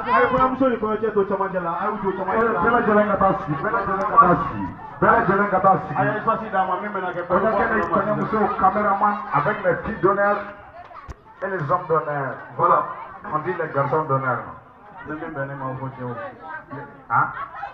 ay ko am soli ko to chamandela ay wuto chamandela bela jelenga tasi bela jelenga tasi ay choisi dama même na ke on a gagné muso caméraman avec les filles d'honneur et les hommes d'honneur voilà on dit les garçons d'honneur même ben ma ko tew hein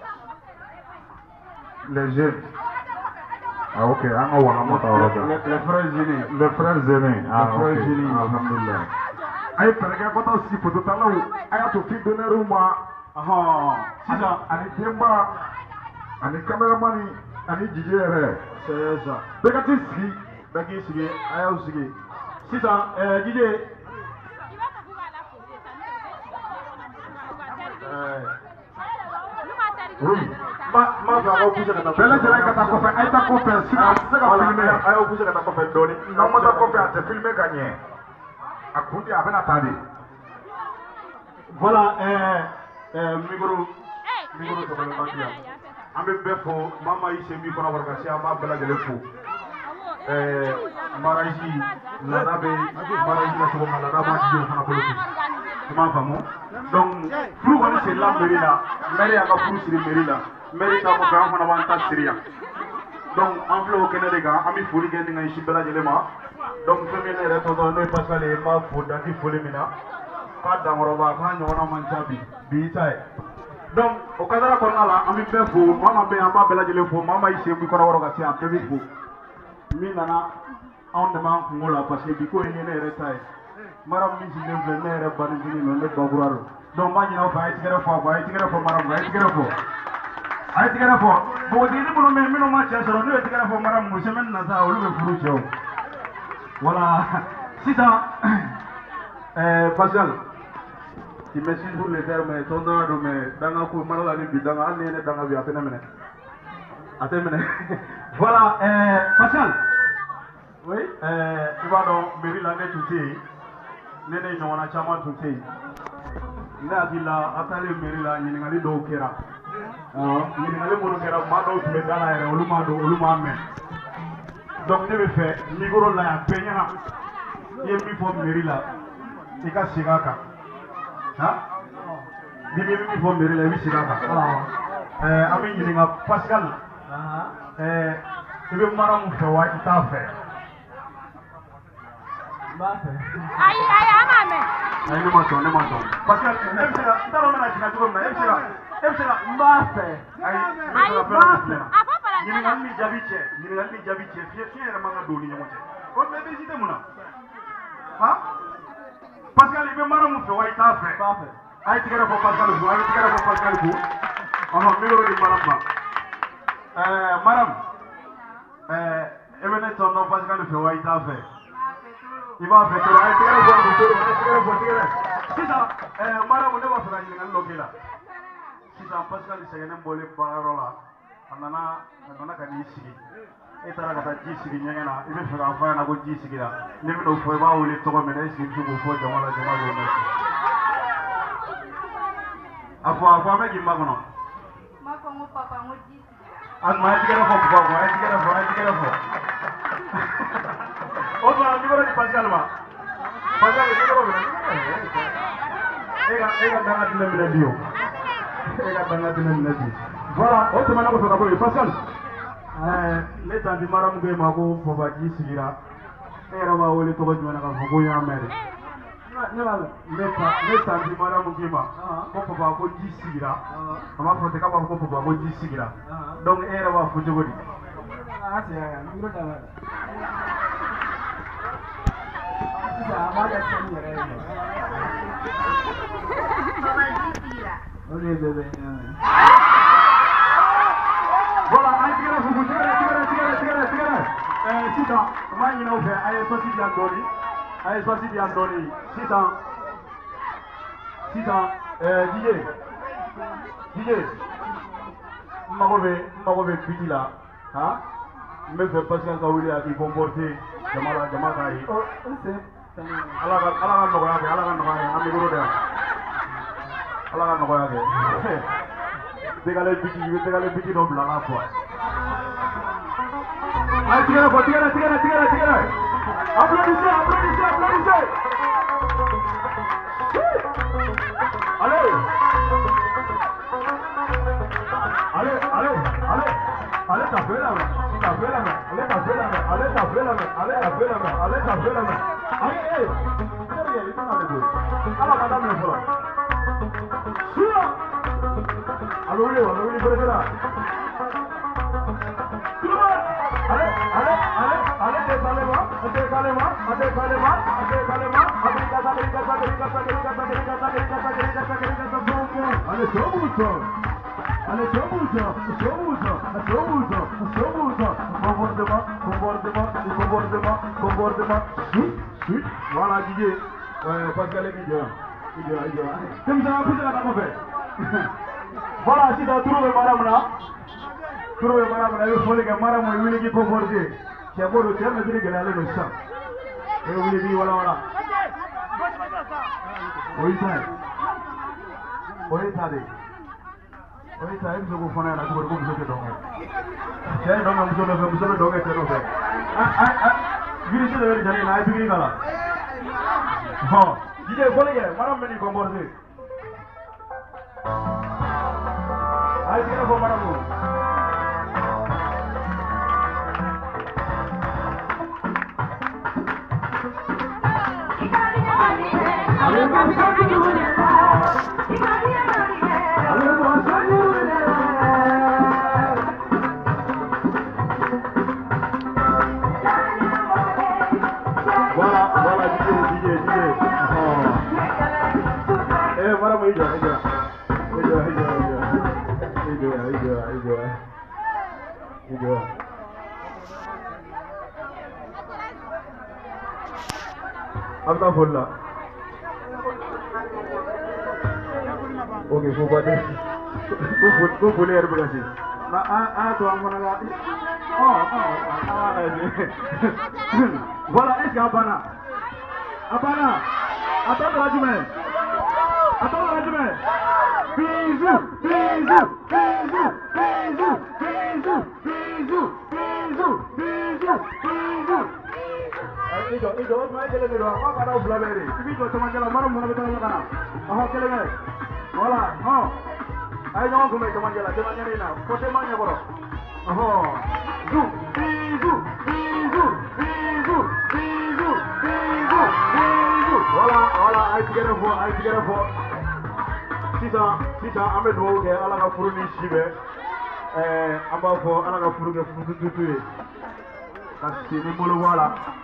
les jeunes ah ok on va les frères aînés ah ok alhamdulillah ay perga ko ta si photo ta law ay to fi d'honneur ma sisa ani demba ani cameraman ani DJ re c'est ça begati si bagi sige ayo sige sisa DJ oui ma va ko pousse ka ta bela jelenga ta ko fa ay ta ko fa si se ka filmer ayo pousse ka ta ko fa doni non ma ta ko fa te filmer gagné akundi abena tadi voilà micro to bala bakia ambe befo mama yi se mi ko na warga si ama bala gele fo maraji la rabe maraji la so mala raba ji fana ko ko ma famo donc fru ko c'est la mairie aka fru siri mairie ta ko kan fana wan ta siria donc en flo ko ne de ga ami furi gen ngai si bala gele ma donc premier ne reto do no pascal e ma fo da ki fole mina pa da ngoro ba ka nyona man chabi bi tai donc o kadara ko nala ami be fo mama be amba bela jele fo mama ise mi ko woro ga si ambe bi fo mi nana on demand ko ngola parce que bi ko ni ne retai maram mi si ne ne re ban ni no ne do buraro donc ma nyina fa tigere fo maram fa tigere fo ay tigere fo bo di ni mo me mi no ma cha so no tigere fo maram mo semen na sa olu be furu cheo voilà c'est ça Pascal qui merci pour les termes ton dans mais dans ko malala ni bidanga an ne danga bi atene mene voilà Pascal oui tu vas donc mairie la ne touté nene no wana chama touté na dila atale mairie la ni ngali do kera ni ngali mo kera ma do tube dala ere olu ma men donc ne be fait micro la ya peñana ye mi fo mairie la ika sigaka ha bibi mi fo mairie la mi sigaka ami ni nga Pascal ibe mara mu fe wa ita fe ay amame ay ne ma to Pascal nem sega ndaro na kina tuko na em sega mbafe ay ni ngal mi jabiche fiere manga do ni nyamote ko be visite muna ha Pascal ibe mara mu fe wa ita fe ay tigere ko Pascal ko aha miro di maram maram evene to no Pascal fe wa ita fe iba fe to ay tigere ko c'est ça maram ne wa fa ni ngal lokela c'est ça Pascal segene mbole parola anana ka ni sigi e tara ka ji sigi nyengena ibe fe ka fa na ko ji sigi la ne mi no fo ba wole to ko mena sigi su ko fo jama go no afo me gi magono mako mo papa mo ji an ma tigere fo o ba ni bora di Pascal ni bora ega danga dina mi dio voilà o te mana ko ka boy Pascal le tanti maram ge ma ko fo ba ji sigira era ba wole to ko jwana ka fo ko ya mere le tanti maram ge ma ko fo ba ko ji sigira ama fo te ka ba ko fo ba ko ji sigira donc era ba fo jogodi voilà ay tigere fu tigere sita ma ñu no fe ay sosi di andoni sita DJ mago be biti la ha me fe Pascal ka wuli aki comporter jama ka yi ala ka nogoya ke ami goro de ala ka nogoya ke tegale biti no bla la fois ay tigere applaudissez allez Allez taper la main, allez taper la main, allez taper la main. Allez, alors madame le voilà. Allô, oui, président. Allez, décalez-moi. Allez, comportement. Suite. Voilà, Didier. Pascal est Didier. Comme ça, vous avez la fait. Voilà, si tu as trouvé madame là. Trouvé madame là, il faut que madame lui qui comporte. C'est bon, le terme de réguler le sang. Et vous lui dites voilà. Oui, ça. Oui, ça, il faut qu'on ait la tour comme je te donne. C'est donc un peu de donner que nous fait. Virgile de Virgile, là, il là. Bon, Didier, vous voulez, madame, venez comporter. Allez, c'est pour madame. Voilà, Didier. Madame, il là. Ok, faut pas dire. Vous voulez être blessé. Toi, voilà, est-ce qu'il y a Abana? Attends la jument. Bisous. Voilà, ayo jangan kumai teman jalan ini nak, foto mana bro? Bisous. Voilà, ayo together for. Sisa, ame dua ke, ala ka furu ni sibe, amba fo, ala ka furu ke furu tutu ye, kasi ni bolo voilà.